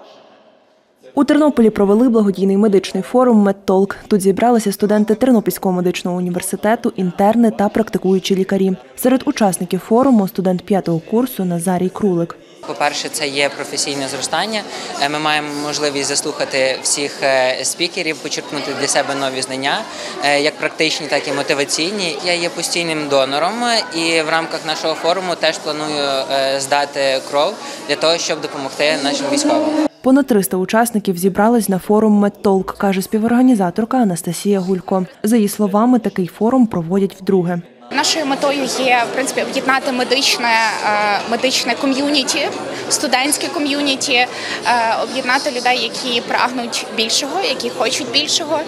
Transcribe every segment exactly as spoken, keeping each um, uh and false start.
У Тернополі провели благодійний медичний форум «Медтолк». Тут зібралися студенти Тернопільського медичного університету, інтерни та практикуючі лікарі. Серед учасників форуму – студент п'ятого курсу Назарій Крулик. По-перше, це є професійне зростання. Ми маємо можливість заслухати всіх спікерів, почерпнути для себе нові знання, як практичні, так і мотиваційні. Я є постійним донором і в рамках нашого форуму теж планую здати кров для того, щоб допомогти нашим військовим. Понад триста учасників зібрались на форум «Медтолк», каже співорганізаторка Анастасія Гулько. За її словами, такий форум проводять вдруге. Нашою метою є, в принципі, об'єднати медичне, медичне ком'юніті, студентське ком'юніті, об'єднати людей, які прагнуть більшого, які хочуть більшого,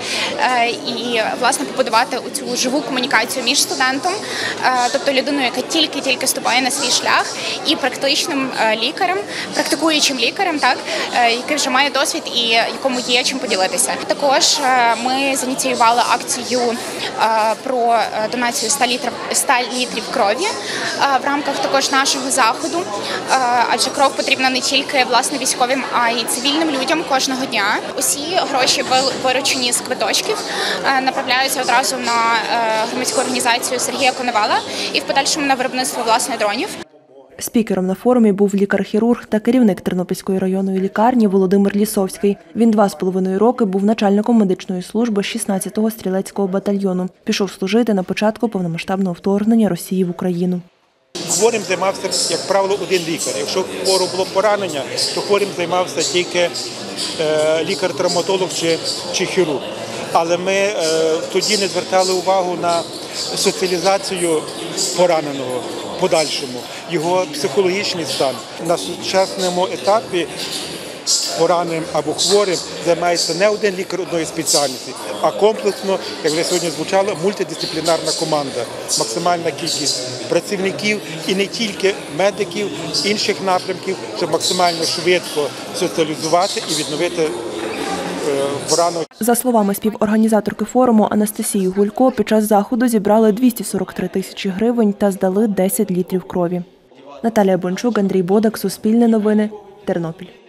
і, власне, побудувати цю живу комунікацію між студентом, тобто людиною, яка тільки-тільки ступає на свій шлях, і практичним лікарем, практикуючим лікарем, так, який вже має досвід і якому є чим поділитися. Також ми зініціювали акцію про донацію ста літрів крові в рамках також нашого заходу, адже кров потрібна не тільки, власне, військовим, а й цивільним людям кожного дня. Усі гроші, виручені з квиточків, направляються одразу на громадську організацію Сергія Коновала і в подальшому на виробництво, власне, дронів. Спікером на форумі був лікар-хірург та керівник Тернопільської районної лікарні Володимир Лісовський. Він два з половиною роки був начальником медичної служби шістнадцятого стрілецького батальйону. Пішов служити на початку повномасштабного вторгнення Росії в Україну. Хворим займався, як правило, один лікар. Якщо хворо було поранення, то хворим займався тільки лікар-травматолог чи, чи хірург. Але ми е, тоді не звертали увагу на соціалізацію пораненого в подальшому, його психологічний стан. На сучасному етапі пораненим або хворим займається не один лікар одної спеціальності, а комплексно, як вже сьогодні звучало, мультидисциплінарна команда. Максимальна кількість працівників і не тільки медиків, інших напрямків, щоб максимально швидко соціалізувати і відновити поранених. За словами співорганізаторки форуму Анастасії Гулько, під час заходу зібрали двісті сорок три тисячі гривень та здали десять літрів крові. Наталія Бончук, Андрій Бодак, Суспільне новини, Тернопіль.